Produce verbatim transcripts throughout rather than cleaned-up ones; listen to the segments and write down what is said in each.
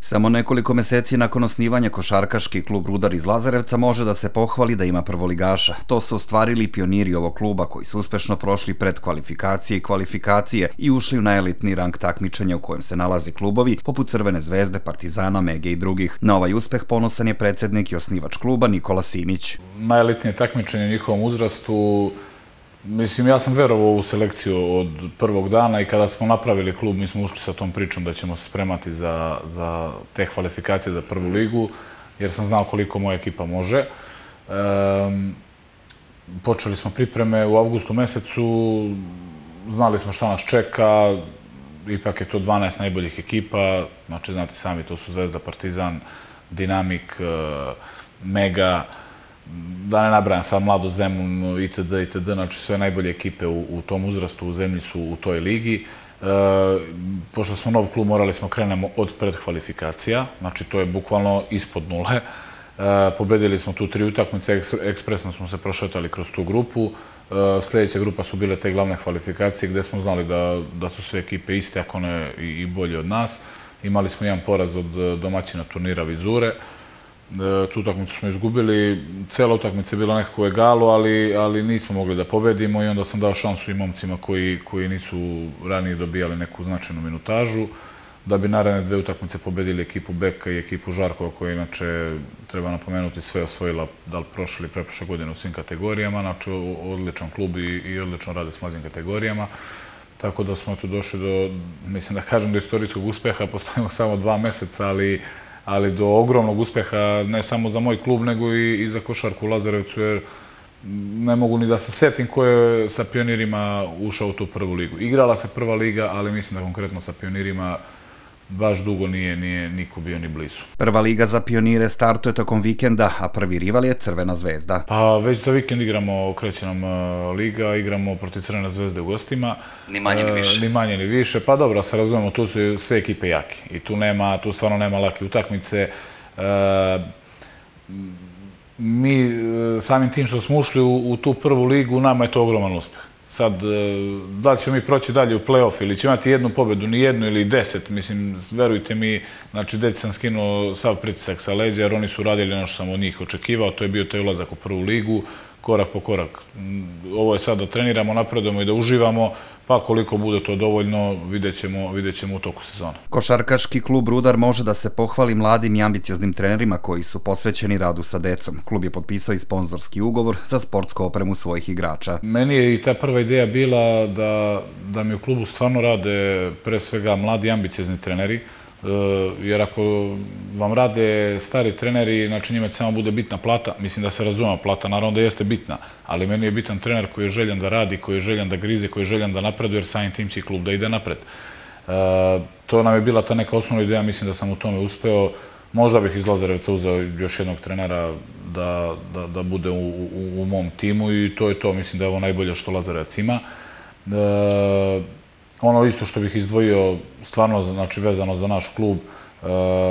Samo nekoliko meseci nakon osnivanja košarkaški klub Rudar iz Lazarevca može da se pohvali da ima prvoligaša. To su ostvarili pioniri ovog kluba koji su uspešno prošli pred kvalifikacije i kvalifikacije i ušli u najelitni rang takmičenja u kojem se nalaze klubovi poput Crvene zvezde, Partizana, Mege i drugih. Na ovaj uspeh ponosan je predsednik i osnivač kluba Nikola Simić. Najelitnije takmičenje u njihovom uzrastu. Mislim, ja sam verovao u selekciju od prvog dana i kada smo napravili klub, mi smo ušli sa tom pričom da ćemo se spremati za, za te kvalifikacije za prvu ligu, jer sam znao koliko moja ekipa može. E, počeli smo pripreme u avgustu mesecu, znali smo šta nas čeka, ipak je to dvanaest najboljih ekipa, znači znate sami, to su Zvezda, Partizan, Dinamik, Mega, da ne nabrajam sad Mlado Zemun, itd., itd., znači sve najbolje ekipe u, u tom uzrastu u zemlji su u toj ligi. E, pošto smo nov klub, morali smo krenemo od predkvalifikacija, znači to je bukvalno ispod nule. E, pobedili smo tu tri utakmice, ekspresno smo se prošetali kroz tu grupu. E, sljedeća grupa su bile te glavne kvalifikacije gde smo znali da, da su sve ekipe iste, ako ne i, i bolje od nas. Imali smo jedan poraz od domaćina turnira Vizure. Tu utakmicu smo izgubili, cela utakmica je bila nekako u egalu, ali, ali nismo mogli da pobedimo i onda sam dao šansu i momcima koji, koji nisu ranije dobijali neku značajnu minutažu, da bi naredne dve utakmice pobedili ekipu Beka i ekipu Žarkova, koja inače, treba napomenuti, sve osvojila, da li prošle ili preprošle godine u svim kategorijama, znači odličan klub i, i odlično rade s mlađim kategorijama. Tako da smo tu došli do, mislim da kažem, do istorijskog uspeha, postojimo samo dva meseca, ali ali do ogromnog uspeha, ne samo za moj klub, nego i, i za košarku u Lazarevcu, jer ne mogu ni da se setim ko je sa pionirima ušao u tu prvu ligu. Igrala se prva liga, ali mislim da konkretno sa pionirima baš dugo nije, nije niko bio ni blizu. Prva liga za pionire startuje tokom vikenda, a prvi rival je Crvena zvezda. Pa već za vikend igramo, kreće nam liga, igramo protiv Crvene zvezde u gostima. Ni manje ni više. E, ni manje ni više. Pa dobro, se razumemo, tu su sve ekipe jake. I tu nema, tu stvarno nema lake utakmice. E, mi samim tim što smo ušli u, u tu prvu ligu, nama je to ogroman uspeh. Sad, da li ćemo mi proći dalje u play-off ili ćemo imati jednu pobedu, ni jednu ili deset, mislim, verujte mi, znači, deci sam skinuo sav pritisak sa leđa, jer oni su radili ono što sam od njih očekivao, to je bio taj ulazak u prvu ligu, korak po korak. Ovo je sad da treniramo, napredujemo i da uživamo, pa koliko bude to dovoljno, vidjet ćemo, vidjet ćemo u toku sezona. Košarkaški klub Rudar može da se pohvali mladim i ambicioznim trenerima koji su posvećeni radu sa decom. Klub je potpisao i sponzorski ugovor za sportsku opremu svojih igrača. Meni je i ta prva ideja bila da, da mi u klubu stvarno rade pre svega mladi i ambiciozni treneri, jer ako vam rade stari treneri, znači njima će samo bude bitna plata, mislim da se razuma plata, naravno da jeste bitna, ali meni je bitan trener koji je željan da radi, koji je željan da grize, koji je željan da napreduje, jer samim tim će klub da ide napred. E, to nam je bila ta neka osnovna ideja, mislim da sam u tome uspeo. Možda bih iz Lazarevca uzeo još jednog trenera da, da, da bude u, u, u mom timu i to je to, mislim da je ovo najbolje što Lazarevac ima. E, Ono isto što bih izdvojio, stvarno, znači, vezano za naš klub, e,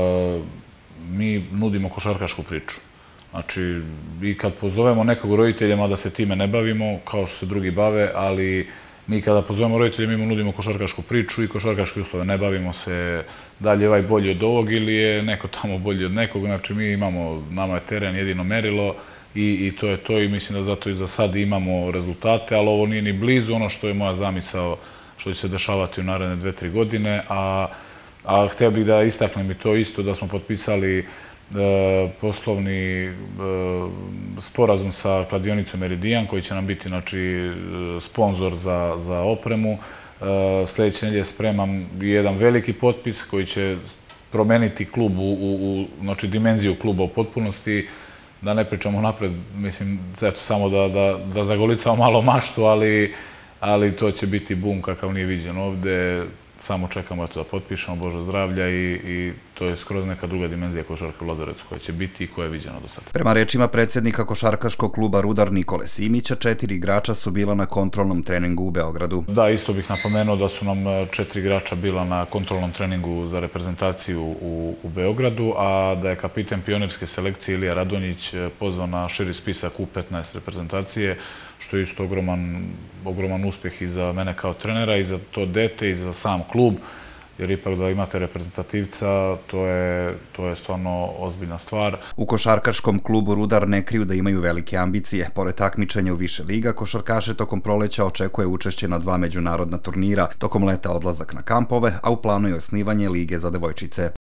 mi nudimo košarkašku priču. Znači, i kad pozovemo nekog roditeljima da se time ne bavimo, kao što se drugi bave, ali mi kada pozovemo roditelje, mi mu nudimo košarkašku priču i košarkaške uslove. Ne bavimo se da li je ovaj bolji od ovog ili je neko tamo bolji od nekog. Znači, mi imamo, nama je teren jedino merilo i, i to je to i mislim da zato i za sad imamo rezultate, ali ovo nije ni blizu ono što je moja zamisao što će se dešavati u naredne dve, tri godine, a, a htio bih da istaknem i to isto, da smo potpisali e, poslovni e, sporazum sa kladionicom Meridian, koji će nam biti, znači, sponzor za, za opremu. E, sljedeće nedelje spremam jedan veliki potpis koji će promeniti klub u, u, znači, dimenziju kluba u potpunosti, da ne pričamo napred, mislim, eto, samo da, da, da zagolicamo malo maštu, ali ali to će biti bum kakav nije viđen ovde. Samo čekamo da potpišemo, Bože zdravlja, i, i to je skroz neka druga dimenzija košarke u Lazarevcu koja će biti i koja je viđena do sada. Prema rečima predsednika košarkaškog kluba Rudar Nikole Simića, četiri igrača su bila na kontrolnom treningu u Beogradu. Da, isto bih napomenuo da su nam četiri igrača bila na kontrolnom treningu za reprezentaciju u, u Beogradu, a da je kapiten pionirske selekcije Ilija Radonjić pozvao na širi spisak U petnaest reprezentacije, što je isto ogroman, ogroman uspeh i za mene kao trenera, i za to dete, i za sam klub. jer ipak da imate reprezentativca, to je, to je stvarno ozbiljna stvar. U košarkaškom klubu Rudar ne kriju da imaju velike ambicije. Pored takmičenja u više liga, košarkaše tokom proleća očekuje učešće na dva međunarodna turnira, tokom leta odlazak na kampove, a u planu je osnivanje lige za devojčice.